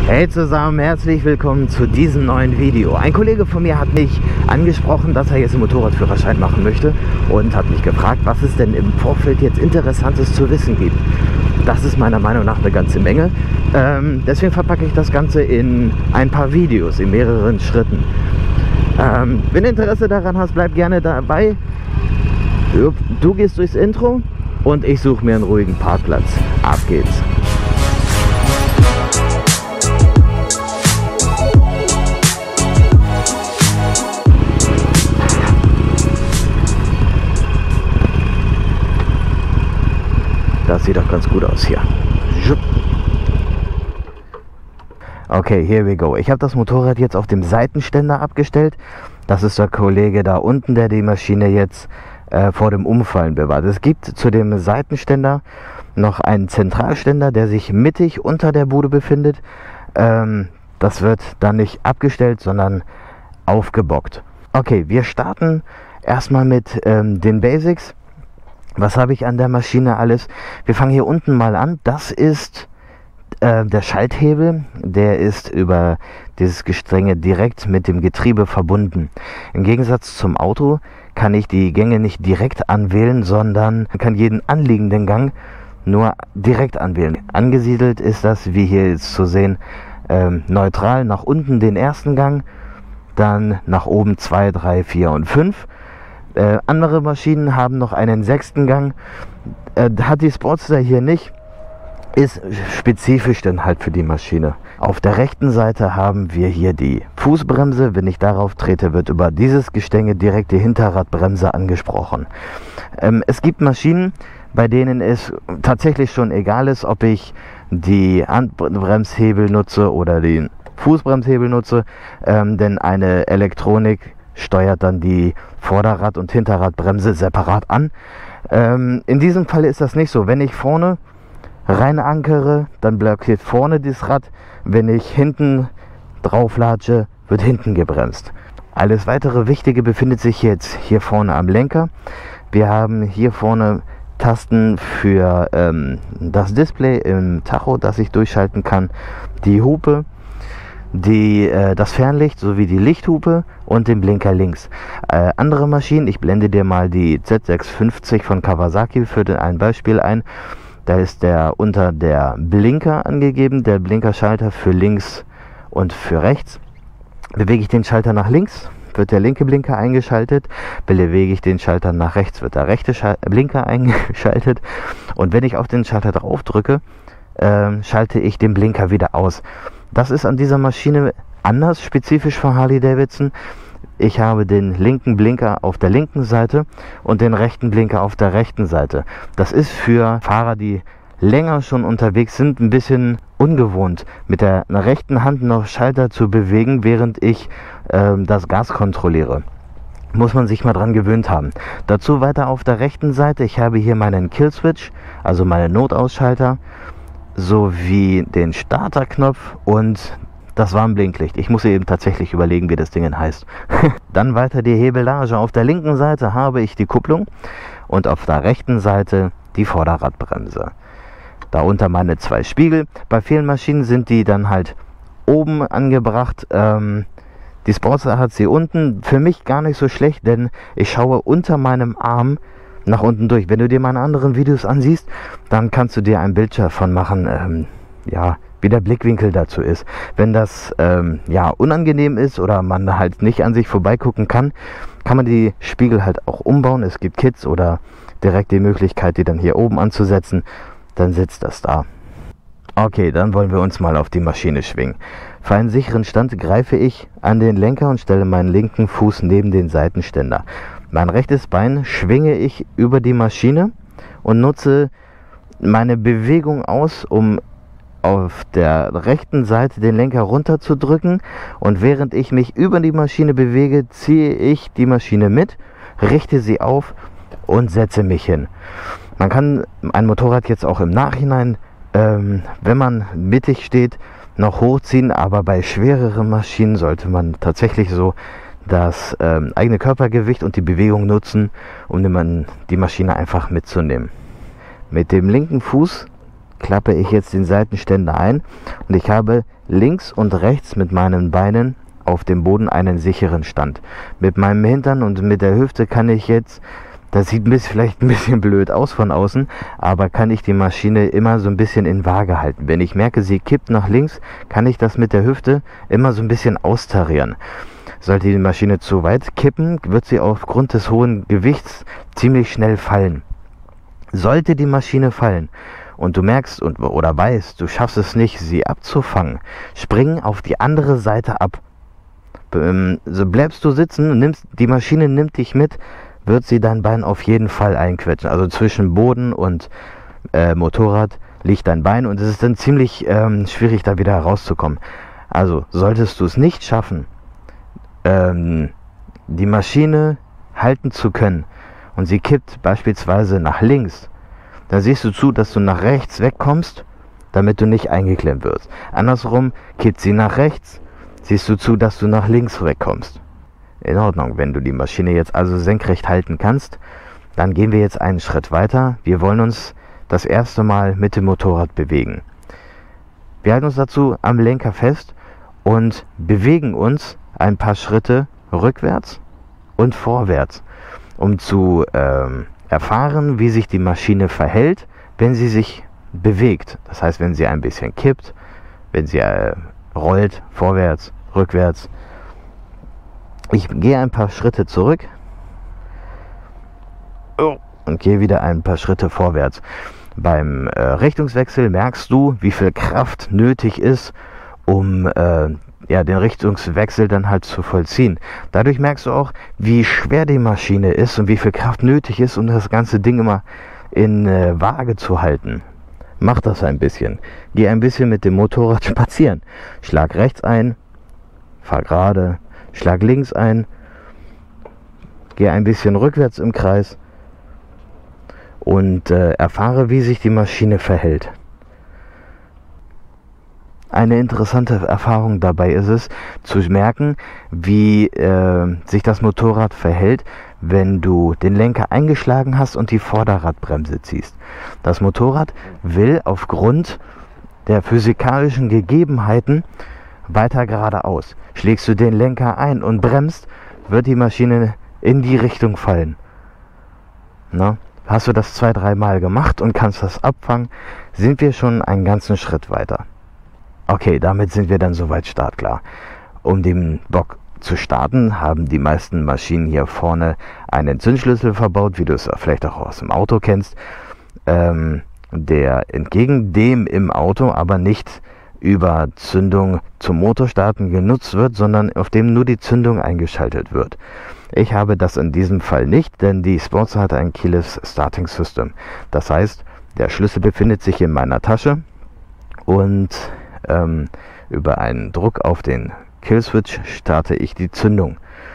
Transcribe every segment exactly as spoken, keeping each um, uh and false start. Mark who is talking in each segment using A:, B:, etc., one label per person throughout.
A: Hey zusammen, herzlich willkommen zu diesem neuen Video. Ein Kollege von mir hat mich angesprochen, dass er jetzt einen Motorradführerschein machen möchte und hat mich gefragt, was es denn im Vorfeld jetzt Interessantes zu wissen gibt. Das ist meiner Meinung nach eine ganze Menge. Ähm, deswegen verpacke ich das Ganze in ein paar Videos, in mehreren Schritten. Ähm, wenn du Interesse daran hast, bleib gerne dabei. Du, du gehst durchs Intro und ich suche mir einen ruhigen Parkplatz. Ab geht's. Das sieht doch ganz gut aus hier. Okay, here we go. Ich habe das Motorrad jetzt auf dem Seitenständer abgestellt. Das ist der Kollege da unten, der die Maschine jetzt äh, vor dem Umfallen bewahrt. Es gibt zu dem Seitenständer noch einen Zentralständer, der sich mittig unter der Bude befindet. Ähm, das wird dann nicht abgestellt, sondern aufgebockt. Okay, wir starten erstmal mit ähm, den Basics. Was habe ich an der Maschine alles? Wir fangen hier unten mal an. Das ist äh, der Schalthebel. Der ist über dieses Gestränge direkt mit dem Getriebe verbunden. Im Gegensatz zum Auto kann ich die Gänge nicht direkt anwählen, sondern kann jeden anliegenden Gang nur direkt anwählen. Angesiedelt ist das, wie hier jetzt zu sehen, ähm, neutral. Nach unten den ersten Gang, dann nach oben zwei, drei, vier und fünf. Äh, andere Maschinen haben noch einen sechsten Gang, äh, hat die Sportster hier nicht, ist spezifisch dann halt für die Maschine. Auf der rechten Seite haben wir hier die Fußbremse. Wenn ich darauf trete, wird über dieses Gestänge direkt die Hinterradbremse angesprochen. Ähm, es gibt Maschinen, bei denen es tatsächlich schon egal ist, ob ich die Handbremshebel nutze oder den Fußbremshebel nutze, ähm, denn eine Elektronik steuert dann die Vorderrad- und Hinterradbremse separat an. Ähm, in diesem Fall ist das nicht so. Wenn ich vorne rein ankere, dann blockiert vorne das Rad. Wenn ich hinten drauf latsche, wird hinten gebremst. Alles weitere Wichtige befindet sich jetzt hier vorne am Lenker. Wir haben hier vorne Tasten für ähm, das Display im Tacho, das ich durchschalten kann, die Hupe, Die, äh, das Fernlicht sowie die Lichthupe und den Blinker links. Äh, andere Maschinen, ich blende dir mal die Z sechshundertfünfzig von Kawasaki für den, ein Beispiel ein. Da ist der unter der Blinker angegeben, der Blinkerschalter für links und für rechts. Bewege ich den Schalter nach links, wird der linke Blinker eingeschaltet. Bewege ich den Schalter nach rechts, wird der rechte Schal Blinker eingeschaltet. Und wenn ich auf den Schalter drauf drücke, äh, schalte ich den Blinker wieder aus. Das ist an dieser Maschine anders, spezifisch von Harley Davidson. Ich habe den linken Blinker auf der linken Seite und den rechten Blinker auf der rechten Seite. Das ist für Fahrer, die länger schon unterwegs sind, ein bisschen ungewohnt, mit der rechten Hand noch Schalter zu bewegen, während ich äh, das Gas kontrolliere. Muss man sich mal dran gewöhnt haben. Dazu weiter auf der rechten Seite, ich habe hier meinen Killswitch, also meinen Notausschalter, sowie den Starterknopf und das Warnblinklicht. Ich muss eben tatsächlich überlegen, wie das Ding heißt. Dann weiter die Hebelage. Auf der linken Seite habe ich die Kupplung und auf der rechten Seite die Vorderradbremse. Darunter meine zwei Spiegel. Bei vielen Maschinen sind die dann halt oben angebracht. Ähm, die Sportster hat sie unten. Für mich gar nicht so schlecht, denn ich schaue unter meinem Arm nach unten durch. Wenn du dir meine anderen Videos ansiehst, dann kannst du dir ein Bild davon machen, ähm, ja, wie der Blickwinkel dazu ist. Wenn das ähm, ja, unangenehm ist oder man halt nicht an sich vorbeigucken kann, kann man die Spiegel halt auch umbauen. Es gibt Kits oder direkt die Möglichkeit, die dann hier oben anzusetzen. Dann sitzt das da. Okay, dann wollen wir uns mal auf die Maschine schwingen. Für einen sicheren Stand greife ich an den Lenker und stelle meinen linken Fuß neben den Seitenständer. Mein rechtes Bein schwinge ich über die Maschine und nutze meine Bewegung aus, um auf der rechten Seite den Lenker runter zu drücken. Und während ich mich über die Maschine bewege, ziehe ich die Maschine mit, richte sie auf und setze mich hin. Man kann ein Motorrad jetzt auch im Nachhinein, ähm, wenn man mittig steht, noch hochziehen, aber bei schwereren Maschinen sollte man tatsächlich so das ähm, eigene Körpergewicht und die Bewegung nutzen, um die Maschine einfach mitzunehmen. Mit dem linken Fuß klappe ich jetzt den Seitenständer ein und ich habe links und rechts mit meinen Beinen auf dem Boden einen sicheren Stand. Mit meinem Hintern und mit der Hüfte kann ich jetzt, das sieht vielleicht ein bisschen blöd aus von außen, aber kann ich die Maschine immer so ein bisschen in Waage halten. Wenn ich merke, sie kippt nach links, kann ich das mit der Hüfte immer so ein bisschen austarieren. Sollte die Maschine zu weit kippen, wird sie aufgrund des hohen Gewichts ziemlich schnell fallen. Sollte die Maschine fallen und du merkst und, oder weißt, du schaffst es nicht, sie abzufangen, spring auf die andere Seite ab. Ähm, so bleibst du sitzen, nimmst, die Maschine nimmt dich mit, wird sie dein Bein auf jeden Fall einquetschen. Also zwischen Boden und äh, Motorrad liegt dein Bein und es ist dann ziemlich ähm, schwierig, da wieder herauszukommen. Also solltest du es nicht schaffen, ähm, die Maschine halten zu können und sie kippt beispielsweise nach links, dann siehst du zu, dass du nach rechts wegkommst, damit du nicht eingeklemmt wirst. Andersrum kippt sie nach rechts, siehst du zu, dass du nach links wegkommst. In Ordnung, wenn du die Maschine jetzt also senkrecht halten kannst, dann gehen wir jetzt einen Schritt weiter. Wir wollen uns das erste Mal mit dem Motorrad bewegen. Wir halten uns dazu am Lenker fest und bewegen uns ein paar Schritte rückwärts und vorwärts, um zu ähm, erfahren, wie sich die Maschine verhält, wenn sie sich bewegt. Das heißt, wenn sie ein bisschen kippt, wenn sie äh, rollt, vorwärts, rückwärts. Ich gehe ein paar Schritte zurück und gehe wieder ein paar Schritte vorwärts. Beim äh, Richtungswechsel merkst du, wie viel Kraft nötig ist, um äh, ja, den Richtungswechsel dann halt zu vollziehen. Dadurch merkst du auch, wie schwer die Maschine ist und wie viel Kraft nötig ist, um das ganze Ding immer in äh, Waage zu halten. Mach das ein bisschen. Geh ein bisschen mit dem Motorrad spazieren. Schlag rechts ein, fahr gerade, schlag links ein, geh ein bisschen rückwärts im Kreis und äh, erfahre, wie sich die Maschine verhält. Eine interessante Erfahrung dabei ist es, zu merken, wie äh, sich das Motorrad verhält, wenn du den Lenker eingeschlagen hast und die Vorderradbremse ziehst. Das Motorrad will aufgrund der physikalischen Gegebenheiten weiter geradeaus. Schlägst du den Lenker ein und bremst, wird die Maschine in die Richtung fallen. Na? Hast du das zwei, dreimal gemacht und kannst das abfangen, sind wir schon einen ganzen Schritt weiter. Okay, damit sind wir dann soweit startklar. Um den Bock zu starten, haben die meisten Maschinen hier vorne einen Zündschlüssel verbaut, wie du es vielleicht auch aus dem Auto kennst, ähm, der entgegen dem im Auto aber nicht über Zündung zum Motorstarten genutzt wird, sondern auf dem nur die Zündung eingeschaltet wird. Ich habe das in diesem Fall nicht, denn die Sportster hat ein Keyless Starting System. Das heißt, der Schlüssel befindet sich in meiner Tasche und ähm, über einen Druck auf den Killswitch starte ich die Zündung.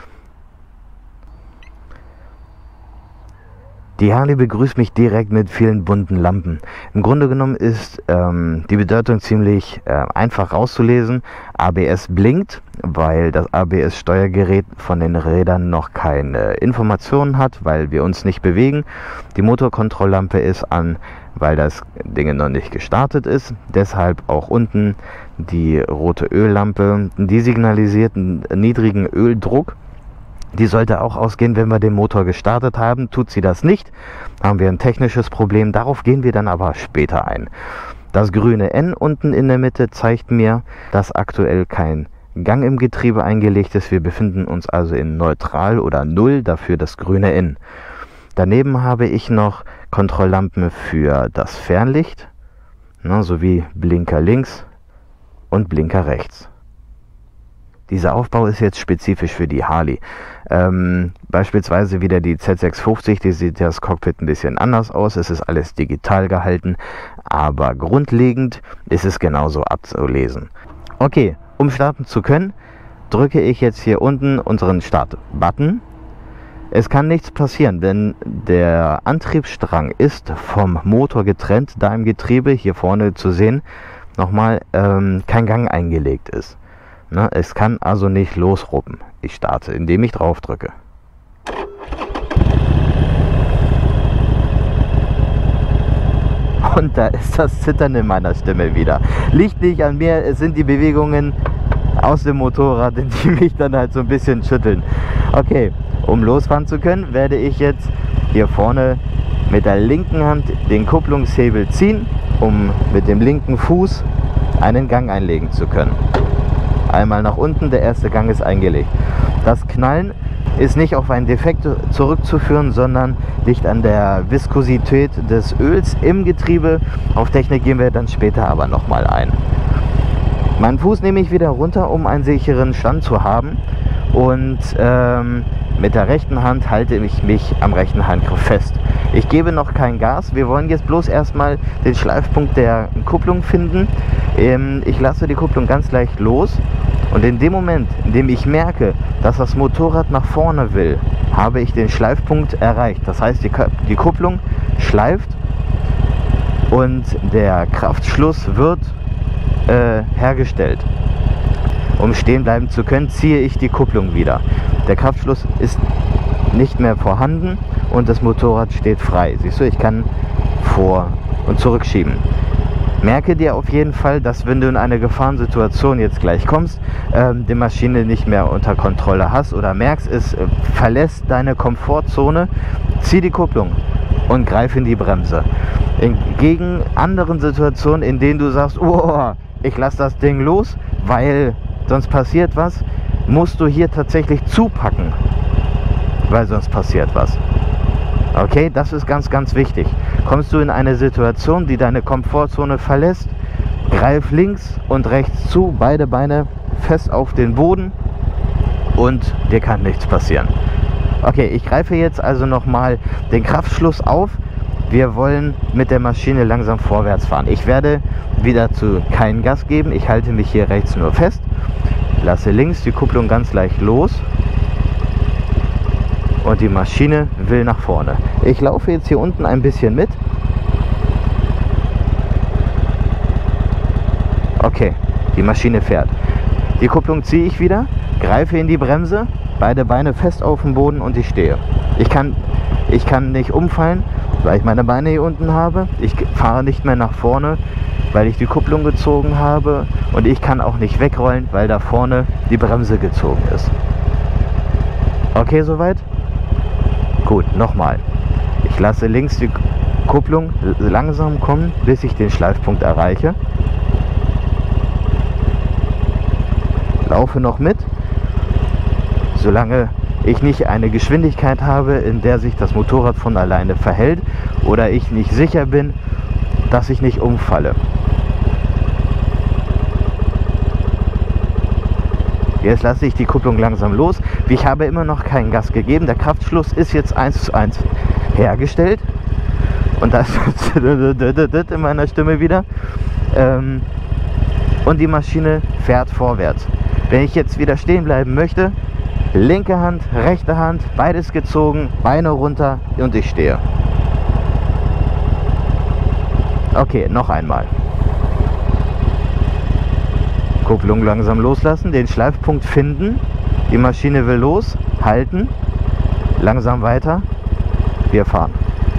A: Die Harley begrüßt mich direkt mit vielen bunten Lampen. Im Grunde genommen ist ähm, die Bedeutung ziemlich äh, einfach rauszulesen. A B S blinkt, weil das A B S-Steuergerät von den Rädern noch keine Informationen hat, weil wir uns nicht bewegen. Die Motorkontrolllampe ist an, weil das Ding noch nicht gestartet ist. Deshalb auch unten die rote Öllampe. Die signalisiert einen niedrigen Öldruck. Die sollte auch ausgehen, wenn wir den Motor gestartet haben. Tut sie das nicht, haben wir ein technisches Problem. Darauf gehen wir dann aber später ein. Das grüne N unten in der Mitte zeigt mir, dass aktuell kein Gang im Getriebe eingelegt ist. Wir befinden uns also in Neutral oder Null, dafür das grüne N. Daneben habe ich noch Kontrolllampen für das Fernlicht, ne, sowie Blinker links und Blinker rechts. Dieser Aufbau ist jetzt spezifisch für die Harley. Ähm, beispielsweise wieder die Z sechshundertfünfzig, die sieht das Cockpit ein bisschen anders aus. Es ist alles digital gehalten, aber grundlegend ist es genauso abzulesen. Okay, um starten zu können, drücke ich jetzt hier unten unseren Start-Button. Es kann nichts passieren, denn der Antriebsstrang ist vom Motor getrennt, da im Getriebe, hier vorne zu sehen, nochmal ähm, kein Gang eingelegt ist. Na, es kann also nicht losruppen. Ich starte, indem ich drauf drücke. Und da ist das Zittern in meiner Stimme wieder. Liegt nicht an mir, es sind die Bewegungen aus dem Motorrad, die mich dann halt so ein bisschen schütteln. Okay, um losfahren zu können, werde ich jetzt hier vorne mit der linken Hand den Kupplungshebel ziehen, um mit dem linken Fuß einen Gang einlegen zu können. Einmal nach unten, der erste Gang ist eingelegt. Das Knallen ist nicht auf einen Defekt zurückzuführen, sondern liegt an der Viskosität des Öls im Getriebe. Auf Technik gehen wir dann später aber nochmal ein. Meinen Fuß nehme ich wieder runter, um einen sicheren Stand zu haben, und ähm, mit der rechten Hand halte ich mich am rechten Handgriff fest. Ich gebe noch kein Gas, wir wollen jetzt bloß erstmal den Schleifpunkt der Kupplung finden. Ähm, ich lasse die Kupplung ganz leicht los, und in dem Moment, in dem ich merke, dass das Motorrad nach vorne will, habe ich den Schleifpunkt erreicht. Das heißt, die, die Kupplung schleift und der Kraftschluss wird äh, hergestellt. Um stehen bleiben zu können, ziehe ich die Kupplung wieder. Der Kraftschluss ist nicht mehr vorhanden und das Motorrad steht frei. Siehst du, ich kann vor- und zurückschieben. Merke dir auf jeden Fall, dass wenn du in eine Gefahrensituation jetzt gleich kommst, ähm, die Maschine nicht mehr unter Kontrolle hast oder merkst, es äh, verlässt deine Komfortzone, zieh die Kupplung und greif in die Bremse. Entgegen anderen Situationen, in denen du sagst, oh, ich lasse das Ding los, weil sonst passiert was, musst du hier tatsächlich zupacken, weil sonst passiert was. Okay, das ist ganz, ganz wichtig. Kommst du in eine Situation, die deine Komfortzone verlässt, greif links und rechts zu, beide Beine fest auf den Boden und dir kann nichts passieren. Okay, ich greife jetzt also nochmal den Kraftschluss auf. Wir wollen mit der Maschine langsam vorwärts fahren. Ich werde wieder zu kein Gas geben, ich halte mich hier rechts nur fest, lasse links die Kupplung ganz leicht los. Und die Maschine will nach vorne. Ich laufe jetzt hier unten ein bisschen mit. Okay, die Maschine fährt. Die Kupplung ziehe ich wieder, greife in die Bremse, beide Beine fest auf dem Boden und ich stehe. Ich kann, ich kann nicht umfallen, weil ich meine Beine hier unten habe. Ich fahre nicht mehr nach vorne, weil ich die Kupplung gezogen habe. Und ich kann auch nicht wegrollen, weil da vorne die Bremse gezogen ist. Okay, soweit? Gut, nochmal. Ich lasse links die Kupplung langsam kommen, bis ich den Schleifpunkt erreiche. Laufe noch mit, solange ich nicht eine Geschwindigkeit habe, in der sich das Motorrad von alleine verhält oder ich nicht sicher bin, dass ich nicht umfalle. Jetzt lasse ich die Kupplung langsam los. Ich habe immer noch kein Gas gegeben. Der Kraftschluss ist jetzt eins zu eins hergestellt. Und das ist in meiner Stimme wieder. Und die Maschine fährt vorwärts. Wenn ich jetzt wieder stehen bleiben möchte, linke Hand, rechte Hand, beides gezogen, Beine runter und ich stehe. Okay, noch einmal. Kupplung langsam loslassen, den Schleifpunkt finden, die Maschine will los, halten, langsam weiter, wir fahren.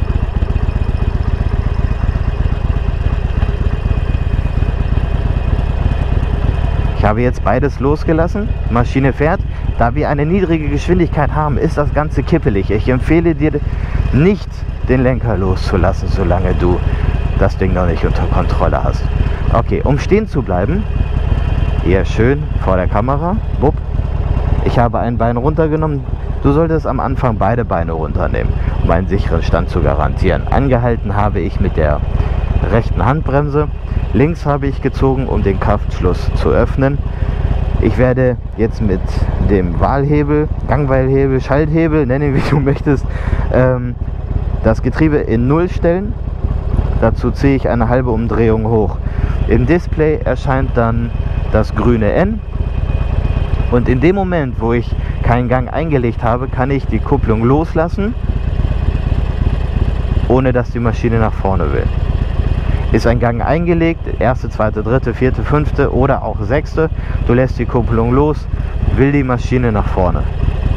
A: Ich habe jetzt beides losgelassen, Maschine fährt. Da wir eine niedrige Geschwindigkeit haben, ist das Ganze kippelig. Ich empfehle dir nicht, den Lenker loszulassen, solange du das Ding noch nicht unter Kontrolle hast. Okay, um stehen zu bleiben, hier schön vor der Kamera. Wupp. Ich habe ein Bein runtergenommen. Du solltest am Anfang beide Beine runternehmen, um einen sicheren Stand zu garantieren. Angehalten habe ich mit der rechten Handbremse. Links habe ich gezogen, um den Kraftschluss zu öffnen. Ich werde jetzt mit dem Wahlhebel, Gangweilhebel, Schalthebel, nenne ihn wie du möchtest, ähm, das Getriebe in Null stellen. Dazu ziehe ich eine halbe Umdrehung hoch. Im Display erscheint dann das grüne N. Und in dem Moment, wo ich keinen Gang eingelegt habe, kann ich die Kupplung loslassen, ohne dass die Maschine nach vorne will. Ist ein Gang eingelegt, erste, zweite, dritte, vierte, fünfte oder auch sechste, du lässt die Kupplung los, will die Maschine nach vorne.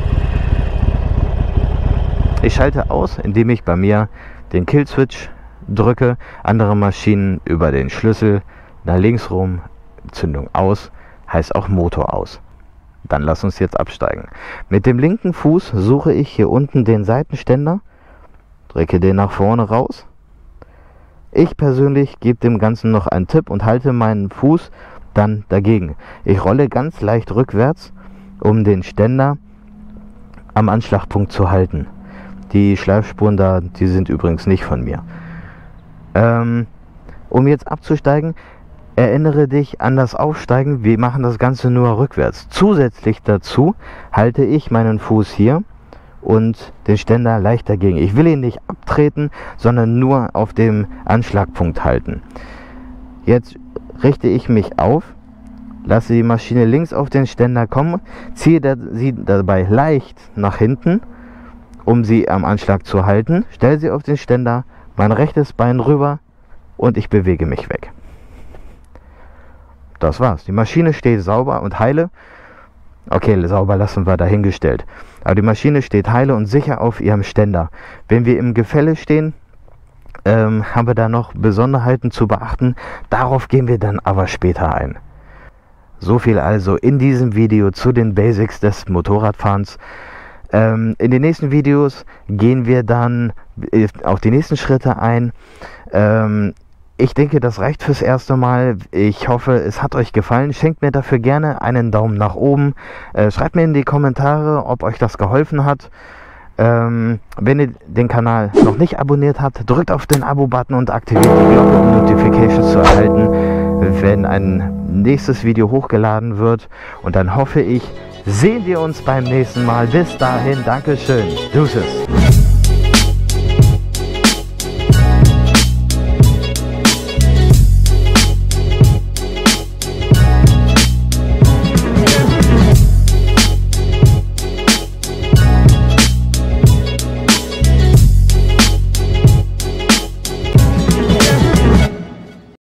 A: Ich schalte aus, indem ich bei mir den Killswitch drücke, andere Maschinen über den Schlüssel nach links rum, Zündung aus, heißt auch Motor aus. Dann lass uns jetzt absteigen. Mit dem linken Fuß suche ich hier unten den Seitenständer, drücke den nach vorne raus. Ich persönlich gebe dem Ganzen noch einen Tipp und halte meinen Fuß dann dagegen. Ich rolle ganz leicht rückwärts, um den Ständer am Anschlagpunkt zu halten. Die Schleifspuren da, die sind übrigens nicht von mir. Ähm, um jetzt abzusteigen, erinnere dich an das Aufsteigen. Wir machen das Ganze nur rückwärts. Zusätzlich dazu halte ich meinen Fuß hier und den Ständer leicht dagegen. Ich will ihn nicht abtreten, sondern nur auf dem Anschlagpunkt halten. Jetzt richte ich mich auf, lasse die Maschine links auf den Ständer kommen, ziehe sie dabei leicht nach hinten, um sie am Anschlag zu halten, stelle sie auf den Ständer, mein rechtes Bein rüber und ich bewege mich weg. Das war's. Die Maschine steht sauber und heile. Okay, sauber lassen wir dahingestellt. Aber die Maschine steht heile und sicher auf ihrem Ständer. Wenn wir im Gefälle stehen, ähm, haben wir da noch Besonderheiten zu beachten. Darauf gehen wir dann aber später ein. So viel also in diesem Video zu den Basics des Motorradfahrens. Ähm, in den nächsten Videos gehen wir dann auf die nächsten Schritte ein. Ähm, Ich denke, das reicht fürs erste Mal. Ich hoffe, es hat euch gefallen. Schenkt mir dafür gerne einen Daumen nach oben. Äh, schreibt mir in die Kommentare, ob euch das geholfen hat. Ähm, wenn ihr den Kanal noch nicht abonniert habt, drückt auf den Abo-Button und aktiviert die Glocke, um Notifications zu erhalten, wenn ein nächstes Video hochgeladen wird. Und dann hoffe ich, sehen wir uns beim nächsten Mal. Bis dahin, Dankeschön. Deuces.